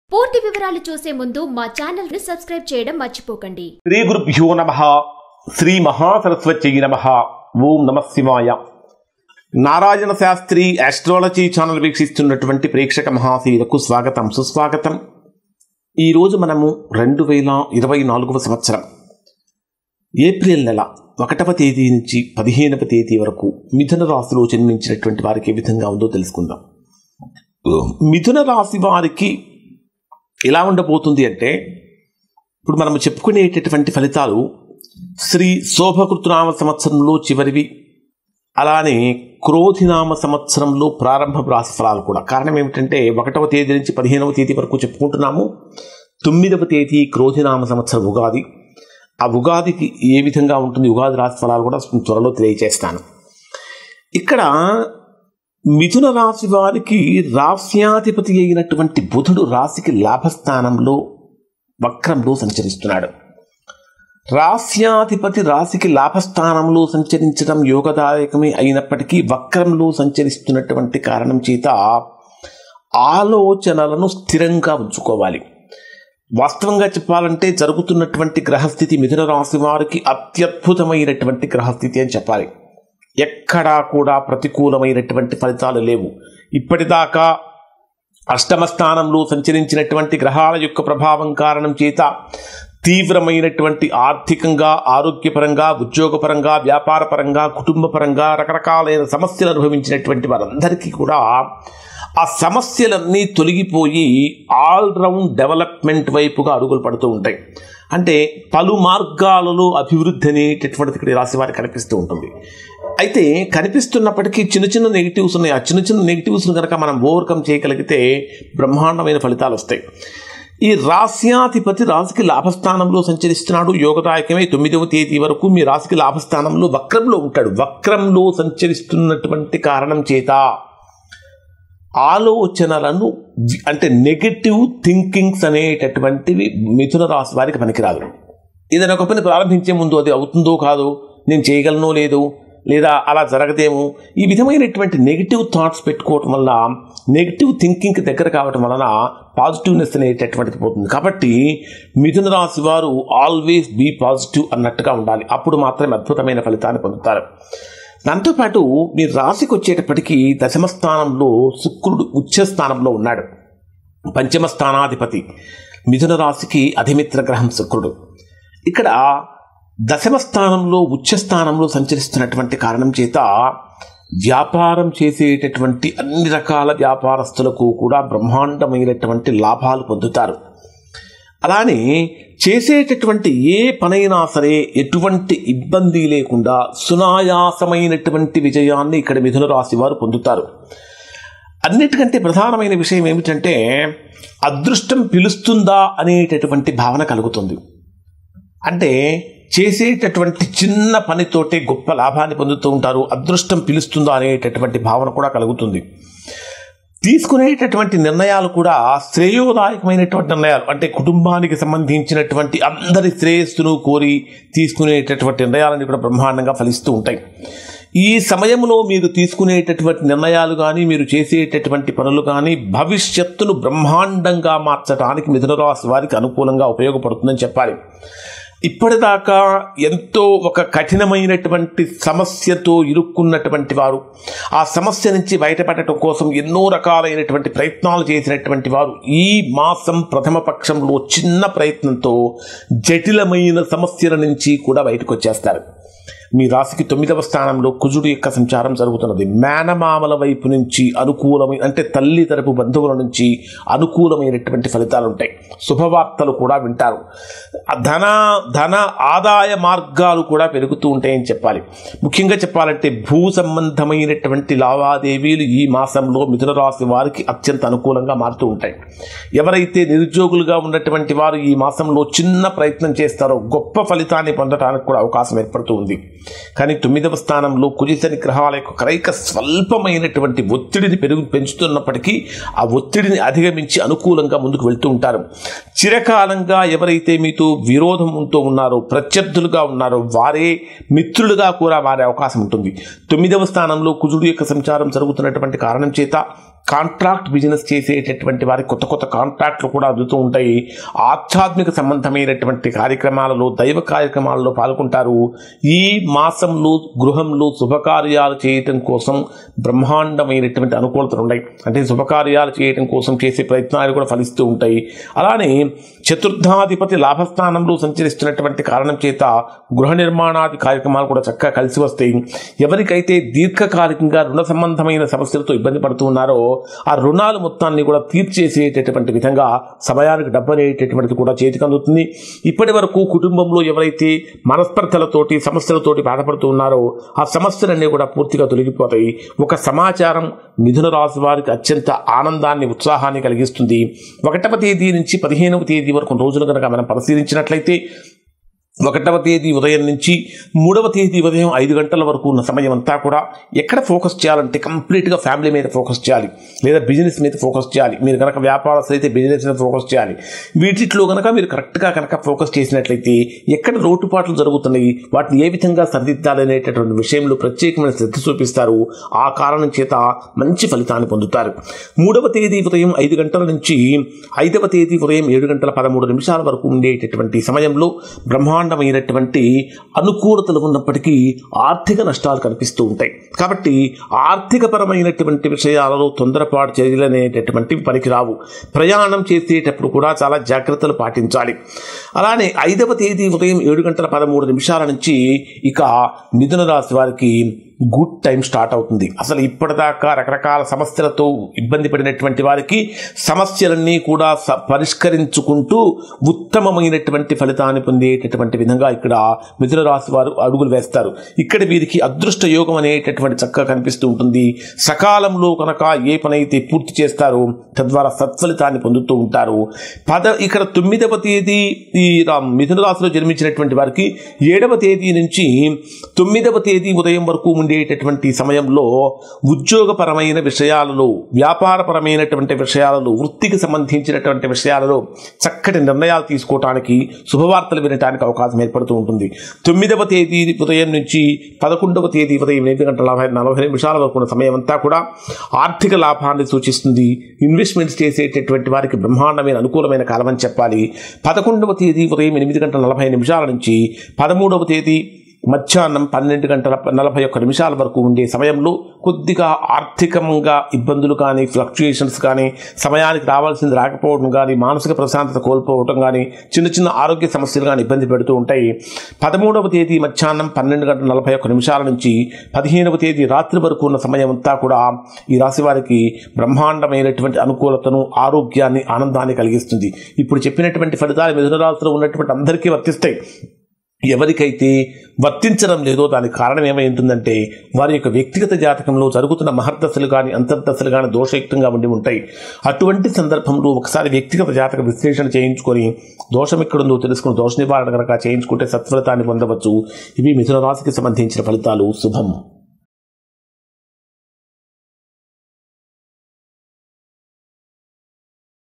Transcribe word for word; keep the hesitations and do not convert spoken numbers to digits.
పూర్తి వివరాలు చూసే ముందు మా ఛానల్ ని సబ్స్క్రైబ్ చేయడం మర్చిపోకండి. శ్రీ గురుభ్యో నమః. శ్రీ మహాసరస్వత్యై నమః. ఓం నమః శివాయ. నారాయణ శాస్త్రి ఆస్ట్రాలజీ ఛానల్ వీక్షిస్తున్నటువంటి ప్రేక్షక మహాశీలకు స్వాగతం, సుస్వాగతం. ఈరోజు మనము రెండు వేల ఇరవై నాలుగవ సంవత్సరం ఏప్రిల్ నెల ఒకటవ తేదీ నుంచి పదిహేనవ తేదీ వరకు మిథున రాశిలో జన్మించినటువంటి వారికి ఏ విధంగా ఉందో తెలుసుకుందాం. మిథున రాశి వారికి ఎలా ఉండబోతుంది అంటే, ఇప్పుడు మనము చెప్పుకునేటటువంటి ఫలితాలు శ్రీ శోభకృతనామ సంవత్సరంలో చివరివి, అలానే క్రోధినామ సంవత్సరంలో ప్రారంభ రాశి ఫలాలు కూడా. కారణం ఏమిటంటే, ఒకటవ తేదీ నుంచి పదిహేనవ తేదీ వరకు చెప్పుకుంటున్నాము. తొమ్మిదవ తేదీ క్రోధినామ సంవత్సరం ఉగాది. ఆ ఉగాదికి ఏ విధంగా ఉంటుంది ఉగాది రాశి ఫలాలు కూడా త్వరలో తెలియజేస్తాను. ఇక్కడ మిథున రాశి వారికి రాశ్యాధిపతి అయినటువంటి బుధుడు రాశికి లాభస్థానంలో వక్రంలో సంచరిస్తున్నాడు. రాశ్యాధిపతి రాశికి లాభస్థానంలో సంచరించడం యోగదాయకమే అయినప్పటికీ వక్రంలో సంచరిస్తున్నటువంటి కారణం చేత ఆలోచనలను స్థిరంగా ఉంచుకోవాలి. వాస్తవంగా చెప్పాలంటే జరుగుతున్నటువంటి గ్రహస్థితి మిథున రాశి వారికి అత్యద్భుతమైనటువంటి గ్రహస్థితి అని చెప్పాలి. ఎక్కడా కూడా ప్రతికూలమైనటువంటి ఫలితాలు లేవు. ఇప్పటిదాకా అష్టమ స్థానంలో సంచరించినటువంటి గ్రహాల యొక్క ప్రభావం కారణం చేత తీవ్రమైనటువంటి ఆర్థికంగా, ఆరోగ్యపరంగా, ఉద్యోగపరంగా, వ్యాపారపరంగా, కుటుంబపరంగా రకరకాలైన సమస్యలు అనుభవించినటువంటి వారందరికీ కూడా ఆ సమస్యలన్నీ తొలగిపోయి ఆల్రౌండ్ డెవలప్మెంట్ వైపుగా అడుగులు పడుతూ ఉంటాయి. అంటే పలు మార్గాలలో అభివృద్ధి అనేటటువంటిది ఇక్కడ రాశి వారికి కనిపిస్తూ ఉంటుంది. అయితే కనిపిస్తున్నప్పటికీ చిన్న చిన్న నెగిటివ్స్ ఉన్నాయి. ఆ చిన్న చిన్న నెగిటివ్స్ను కనుక మనం ఓవర్కమ్ చేయగలిగితే బ్రహ్మాండమైన ఫలితాలు వస్తాయి. ఈ రాశ్యాధిపతి రాశికి లాభస్థానంలో సంచరిస్తున్నాడు. యోగదాయకమే. తొమ్మిదవ తేదీ వరకు మీ రాశికి లాభస్థానంలో వక్రంలో ఉంటాడు. వక్రంలో సంచరిస్తున్నటువంటి కారణం చేత ఆలోచనలను అంటే నెగటివ్ థింకింగ్స్ అనేటటువంటివి మిథున రాశి వారికి పనికిరాదు. ఏదైనా ఒక పని ప్రారంభించే ముందు అది అవుతుందో కాదో, నేను చేయగలనో లేదో, లేదా అలా జరగదేమో, ఈ విధమైనటువంటి నెగిటివ్ థాట్స్ పెట్టుకోవటం వల్ల, నెగిటివ్ థింకింగ్కి దగ్గర కావటం వలన పాజిటివ్నెస్ అనేటటువంటిది పోతుంది. కాబట్టి మిథున రాశి వారు ఆల్వేస్ బీ పాజిటివ్ అన్నట్టుగా ఉండాలి. అప్పుడు మాత్రమే అద్భుతమైన ఫలితాన్ని పొందుతారు. దాంతోపాటు మీ రాశికి వచ్చేటప్పటికీ దశమ స్థానంలో శుక్రుడు ఉచ్చ స్థానంలో ఉన్నాడు. పంచమ స్థానాధిపతి మిథున రాశికి అధిమిత్ర గ్రహం శుక్రుడు. ఇక్కడ దశమ స్థానంలో ఉచ్చ స్థానంలో సంచరిస్తున్నటువంటి కారణం చేత వ్యాపారం చేసేటటువంటి అన్ని రకాల వ్యాపారస్తులకు కూడా బ్రహ్మాండమైనటువంటి లాభాలు పొందుతారు. అలానే చేసేటటువంటి ఏ పనైనా సరే ఎటువంటి ఇబ్బంది లేకుండా సునాయాసమైనటువంటి విజయాన్ని ఇక్కడ మిథున రాశి వారు పొందుతారు. అన్నిటికంటే ప్రధానమైన విషయం ఏమిటంటే, అదృష్టం పిలుస్తుందా అనేటటువంటి భావన కలుగుతుంది. అంటే చేసేటటువంటి చిన్న పనితోటే గొప్ప లాభాన్ని పొందుతూ ఉంటారు. అదృష్టం పిలుస్తుందా అనేటటువంటి భావన కూడా కలుగుతుంది. తీసుకునేటటువంటి నిర్ణయాలు కూడా శ్రేయోదాయకమైనటువంటి నిర్ణయాలు, అంటే కుటుంబానికి సంబంధించినటువంటి అందరి శ్రేయస్సును కోరి తీసుకునేటటువంటి నిర్ణయాలన్నీ కూడా బ్రహ్మాండంగా ఫలిస్తూ ఉంటాయి. ఈ సమయంలో మీరు తీసుకునేటటువంటి నిర్ణయాలు కానీ, మీరు చేసేటటువంటి పనులు కానీ భవిష్యత్తును బ్రహ్మాండంగా మార్చడానికి మిథున రాశి వారికి అనుకూలంగా ఉపయోగపడుతుందని చెప్పాలి. ఇప్పటిదాకా ఎంతో ఒక కఠినమైనటువంటి సమస్యతో ఇరుక్కున్నటువంటి వారు, ఆ సమస్య నుంచి బయటపడటం కోసం ఎన్నో రకాలైనటువంటి ప్రయత్నాలు చేసినటువంటి వారు ఈ మాసం ప్రథమ పక్షంలో చిన్న ప్రయత్నంతో జటిలమైన సమస్యల నుంచి కూడా బయటకు వచ్చేస్తారు. మీ రాశికి తొమ్మిదవ స్థానంలో కుజుడు యొక్క సంచారం జరుగుతున్నది. మేనమామల వైపు నుంచి అనుకూలమైన, అంటే తల్లి తరపు బంధువుల నుంచి అనుకూలమైనటువంటి ఫలితాలు ఉంటాయి. శుభవార్తలు కూడా వింటారు. ధన ధన ఆదాయ మార్గాలు కూడా పెరుగుతూ ఉంటాయని చెప్పాలి. ముఖ్యంగా చెప్పాలంటే భూ సంబంధమైనటువంటి లావాదేవీలు ఈ మాసంలో మిథున రాశి వారికి అత్యంత అనుకూలంగా మారుతూ ఉంటాయి. ఎవరైతే నిరుద్యోగులుగా ఉన్నటువంటి వారు ఈ మాసంలో చిన్న ప్రయత్నం చేస్తారో గొప్ప ఫలితాన్ని పొందడానికి కూడా అవకాశం ఏర్పడుతూ ఉంది. కానీ తొమ్మిదవ స్థానంలో కుజశని గ్రహాల యొక్క కలయిక స్వల్పమైనటువంటి ఒత్తిడిని పెరుగు పెంచుతున్నప్పటికీ ఆ ఒత్తిడిని అధిగమించి అనుకూలంగా ముందుకు వెళ్తూ ఉంటారు. చిరకాలంగా ఎవరైతే మీతో విరోధం ఉంటూ ఉన్నారో, ప్రత్యర్థులుగా ఉన్నారో వారే మిత్రులుగా కూడా మారే అవకాశం ఉంటుంది. తొమ్మిదవ స్థానంలో కుజుడు యొక్క సంచారం జరుగుతున్నటువంటి కారణం చేత కాంట్రాక్ట్ బిజినెస్ చేసేటటువంటి వారి కొత్త కొత్త కాంట్రాక్ట్లు కూడా అందుతూ ఉంటాయి. ఆధ్యాత్మిక సంబంధమైనటువంటి కార్యక్రమాలలో, దైవ కార్యక్రమాలలో పాల్గొంటారు. ఈ మాసంలో గృహంలో శుభకార్యాలు చేయటం కోసం బ్రహ్మాండమైనటువంటి అనుకూలతలు ఉన్నాయి. అంటే శుభకార్యాలు చేయటం కోసం చేసే ప్రయత్నాలు కూడా ఫలిస్తూ ఉంటాయి. అలానే చతుర్థాధిపతి లాభస్థానంలో సంచరిస్తున్నటువంటి కారణం చేత గృహ నిర్మాణాది కార్యక్రమాలు కూడా చక్కగా కలిసి వస్తాయి. ఎవరికైతే దీర్ఘకాలికంగా రుణ సంబంధమైన సమస్యలతో ఇబ్బంది పడుతూ ఉన్నారో ఆ రుణాలు మొత్తాన్ని కూడా తీర్చేసేటటువంటి విధంగా సమయానికి డబ్బు అనేటటువంటిది కూడా చేతికి అందుతుంది. ఇప్పటి వరకు కుటుంబంలో ఎవరైతే మనస్పర్ధలతోటి సమస్యలతోటి బాధపడుతూ ఉన్నారో ఆ సమస్యలన్నీ కూడా పూర్తిగా తొలగిపోతాయి. ఒక సమాచారం మిథున రాశి వారికి అత్యంత ఆనందాన్ని, ఉత్సాహాన్ని కలిగిస్తుంది. ఒకటవ తేదీ నుంచి పదిహేనవ తేదీ వరకు రోజులు కనుక మనం పరిశీలించినట్లయితే ఒకటవ తేదీ ఉదయం నుంచి మూడవ తేదీ ఉదయం ఐదు గంటల వరకు ఉన్న సమయం అంతా కూడా ఎక్కడ ఫోకస్ చేయాలంటే కంప్లీట్గా ఫ్యామిలీ మీద ఫోకస్ చేయాలి, లేదా బిజినెస్ మీద ఫోకస్ చేయాలి. మీరు కనుక వ్యాపారస్తులు అయితే బిజినెస్ మీద ఫోకస్ చేయాలి. వీటిలో కనుక మీరు కరెక్ట్గా కనుక ఫోకస్ చేసినట్లయితే ఎక్కడ లోటుపాట్లు జరుగుతున్నాయి, వాటిని ఏ విధంగా సరిదిద్దాలనేటటువంటి విషయంలో ప్రత్యేకమైన శ్రద్ధ చూపిస్తారు. ఆ కారణం చేత మంచి ఫలితాన్ని పొందుతారు. మూడవ తేదీ ఉదయం ఐదు గంటల నుంచి ఐదవ తేదీ ఉదయం ఏడు గంటల పదమూడు నిమిషాల వరకు ఉండేటటువంటి సమయంలో బ్రహ్మాండ మైనటువంటి అనుకూలతలు ఉన్నప్పటికీ ఆర్థిక నష్టాలు కనిపిస్తూ ఉంటాయి. కాబట్టి ఆర్థిక పరమైనటువంటి విషయాలలో తొందరపాటు చర్యలనేటటువంటివి పనికిరావు. ప్రయాణం చేసేటప్పుడు కూడా చాలా జాగ్రత్తలు పాటించాలి. అలానే ఐదవ తేదీ ఉదయం ఏడు గంటల పదమూడు నిమిషాల నుంచి ఇక మిథున రాశి వారికి గుడ్ టైం స్టార్ట్ అవుతుంది. అసలు ఇప్పటిదాకా రకరకాల సమస్యలతో ఇబ్బంది పడినటువంటి వారికి సమస్యలన్నీ కూడా పరిష్కరించుకుంటూ ఉత్తమమైనటువంటి ఫలితాన్ని పొందేటటువంటి విధంగా ఇక్కడ మిథున రాశి వారు అడుగులు వేస్తారు. ఇక్కడ వీరికి అదృష్ట యోగం అనేటటువంటి చక్కగా కనిపిస్తూ ఉంటుంది. సకాలంలో కనుక ఏ పనైతే పూర్తి చేస్తారో తద్వారా సత్ఫలితాన్ని పొందుతూ ఉంటారు. పద ఇక్కడ తొమ్మిదవ తేదీ ఈ మిథున రాశిలో జన్మించినటువంటి వారికి ఏడవ తేదీ నుంచి తొమ్మిదవ తేదీ ఉదయం వరకు ఉండేటటువంటి సమయంలో ఉద్యోగపరమైన విషయాలలో, వ్యాపారపరమైనటువంటి విషయాలలో, వృత్తికి సంబంధించినటువంటి విషయాలలో చక్కటి నిర్ణయాలు తీసుకోవటానికి, శుభవార్తలు వినటానికి అవకాశం ఏర్పడుతూ ఉంటుంది. తొమ్మిదవ తేదీ ఉదయం నుంచి పదకొండవ తేదీ ఉదయం ఎనిమిది గంటల నలభై నలభై నిమిషాల వరకు ఉన్న సమయం అంతా కూడా ఆర్థిక లాభాన్ని సూచిస్తుంది. ఇన్వెస్ట్మెంట్స్ చేసేటటువంటి వారికి బ్రహ్మాండమైన అనుకూలమైన కాలం అని చెప్పాలి. పదకొండవ తేదీ ఉదయం ఎనిమిది గంటల నలభై నిమిషాల నుంచి పదమూడవ తేదీ మధ్యాహ్నం పన్నెండు గంటల నలభై ఒక్క నిమిషాల వరకు ఉండే సమయంలో కొద్దిగా ఆర్థికంగా ఇబ్బందులు కానీ, ఫ్లక్చుయేషన్స్ కానీ, సమయానికి రావాల్సింది రాకపోవడం కానీ, మానసిక ప్రశాంతత కోల్పోవడం కానీ, చిన్న చిన్న ఆరోగ్య సమస్యలు కానీ ఇబ్బంది పెడుతూ ఉంటాయి. పదమూడవ తేదీ మధ్యాహ్నం పన్నెండు గంటల నలభై ఒక్క నిమిషాల నుంచి పదిహేనవ తేదీ రాత్రి వరకు ఉన్న సమయం అంతా కూడా ఈ రాశి వారికి బ్రహ్మాండమైనటువంటి అనుకూలతను, ఆరోగ్యాన్ని, ఆనందాన్ని కలిగిస్తుంది. ఇప్పుడు చెప్పినటువంటి ఫలితాలు మిథున రాశిలో ఉన్నటువంటి అందరికీ వర్తిస్తాయి. ఎవరికైతే వర్తించడం లేదో దానికి కారణం ఏమై ఉంటుందంటే వారి యొక్క వ్యక్తిగత జాతకంలో జరుగుతున్న మహర్దశలు కానీ, అంతర్దశలు కానీ దోషయుక్తంగా ఉండి ఉంటాయి. అటువంటి సందర్భంలో ఒకసారి వ్యక్తిగత జాతక విశ్లేషణ చేయించుకొని దోషం ఎక్కడుందో తెలుసుకుని దోష నివారణ కనుక చేయించుకుంటే సత్ఫలితాన్ని పొందవచ్చు. ఇవి మిథున రాశికి సంబంధించిన ఫలితాలు. శుభం.